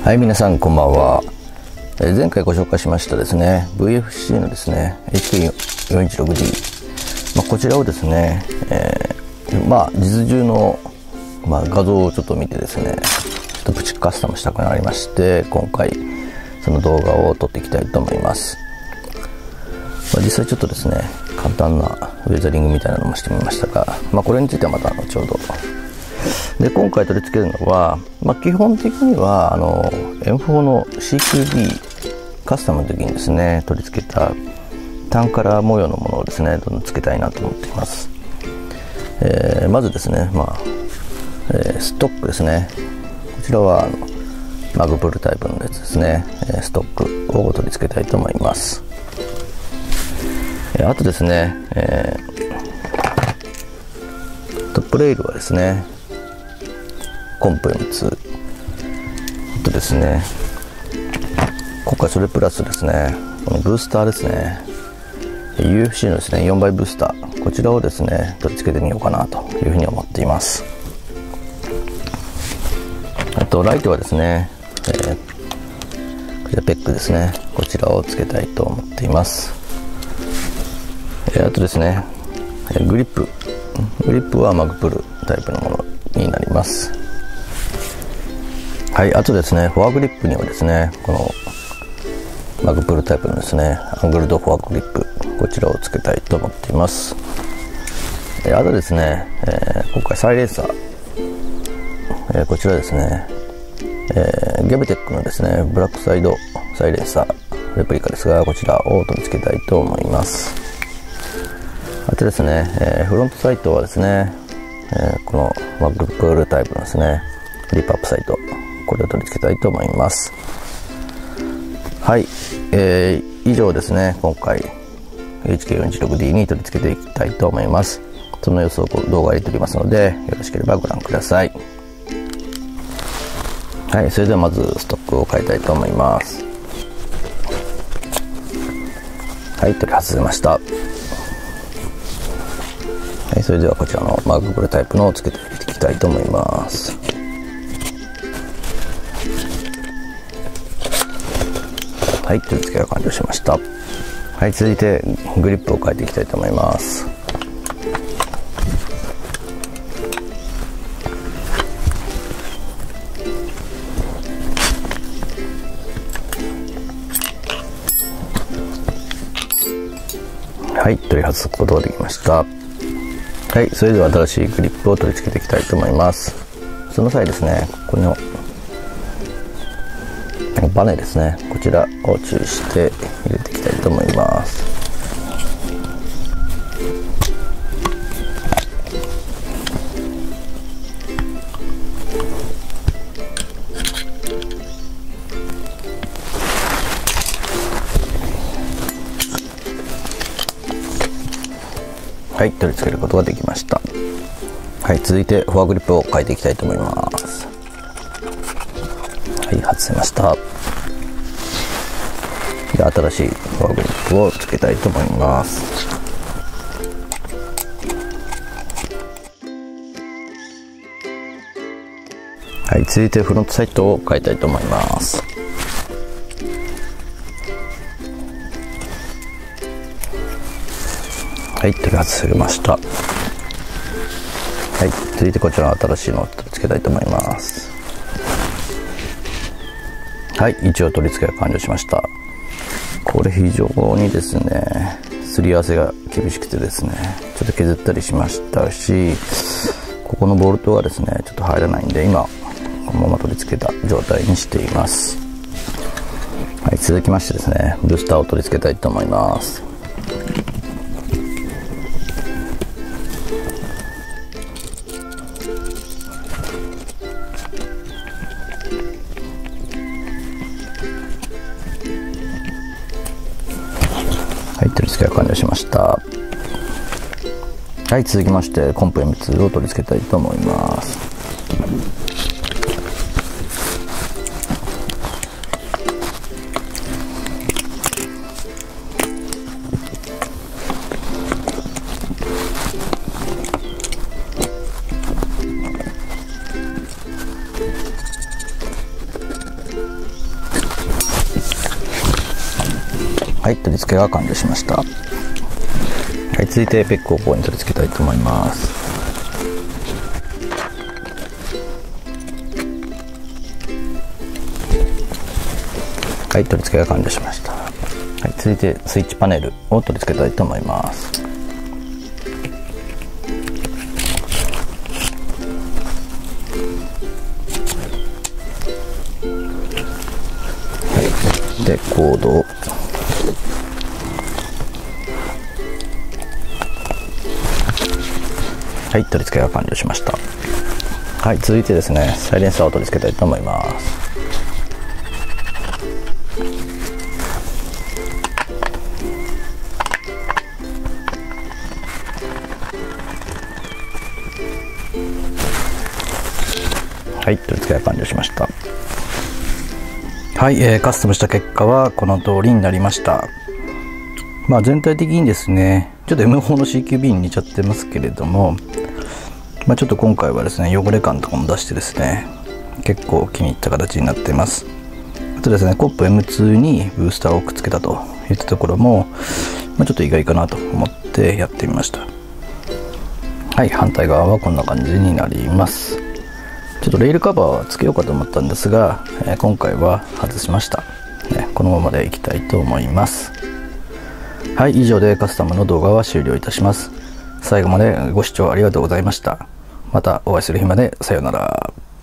はい、皆さんこんばんは。前回ご紹介しましたですね VFC のですね HK416D、こちらをですね、実銃の、画像をちょっと見てですね、ちょっとプチカスタムしたくなりまして、今回その動画を撮っていきたいと思います。実際ちょっとですね、簡単なウェザリングみたいなのもしてみましたが、これについてはまた後ほど。で、今回取り付けるのは、基本的にはM4 の CQB カスタムの時にですね、取り付けたタンカラー模様のものをですね、どんどん付けたいなと思っています。まずですね、ストックですね。こちらはマグプルタイプのやつですね、ストックを取り付けたいと思います。あとですね、トップレールはですね、コンプ M2 とですね、今回それプラスですね、このブースターですね、 UFC のですね4倍ブースター、こちらをですね取り付けてみようかなというふうに思っています。あとライトはですね、こちらペックですね、こちらをつけたいと思っています。あとですね、グリップはマグプルタイプのものになります。はい、あとですね、フォアグリップにはですね、このマグプルタイプのですね、アングルドフォアグリップ、こちらをつけたいと思っています。あとですね、今回サイレンサー、こちらですね、ゲブテックのですね、ブラックサイドサイレンサー、レプリカですが、こちらを取り付けたいと思います。あとですね、フロントサイトはですね、このマグプルタイプのですね、フリップアップサイト、これを取り付けたいと思います。はい、以上ですね、今回 HK416D に取り付けていきたいと思います。その様子を動画に撮りますので、よろしければご覧ください。はい、それではまずストックを変えたいと思います。はい、取り外せました。はい、それではこちらのマグプルタイプのをつけていきたいと思います。はい、取り付けが完了しました。はい、続いてグリップを変えていきたいと思います。はい、取り外すことができました。はい、それでは新しいグリップを取り付けていきたいと思います。その際ですね、このバネですね、こちらを注意して入れていきたいと思います。はい、取り付けることができました。はい、続いてフォアグリップを変えていきたいと思います。はい、外せました。で、新しいフォアグリップをつけたいと思います。はい、続いてフロントサイトを変えたいと思います。はい、取り外せました。はい、続いてこちらの新しいのを取り付けたいと思います。はい、一応取り付けが完了しました。これ非常にですね、すり合わせが厳しくてですね、ちょっと削ったりしましたし、ここのボルトがですね、ちょっと入らないんで、今このまま取り付けた状態にしています。はい、続きましてですね、ブースターを取り付けたいと思います。はい、取り付けが完了しました。はい、続きましてコンプ M2 を取り付けたいと思います。 はい、取り付けが完了しました。はい、続いてペックをここに取り付けたいと思います。はい、取り付けが完了しました。はい、続いてスイッチパネルを取り付けたいと思います。はい、でコードをはい、取り付けが完了しました。はい、続いてですね、サイレンサーを取り付けたいと思います。はい、取り付けが完了しました。はい、カスタムした結果はこの通りになりました。全体的にですね、ちょっと M4 の CQB に似ちゃってますけれども、ちょっと今回はですね、汚れ感とかも出してですね、結構気に入った形になっています。あとですね、コップ M2 にブースターをくっつけたといったところも、ちょっと意外かなと思ってやってみました。はい、反対側はこんな感じになります。ちょっとレールカバーはつけようかと思ったんですが、今回は外しました。このままでいきたいと思います。はい、以上でカスタムの動画は終了いたします。最後までご視聴ありがとうございました。またお会いする日まで、さようなら。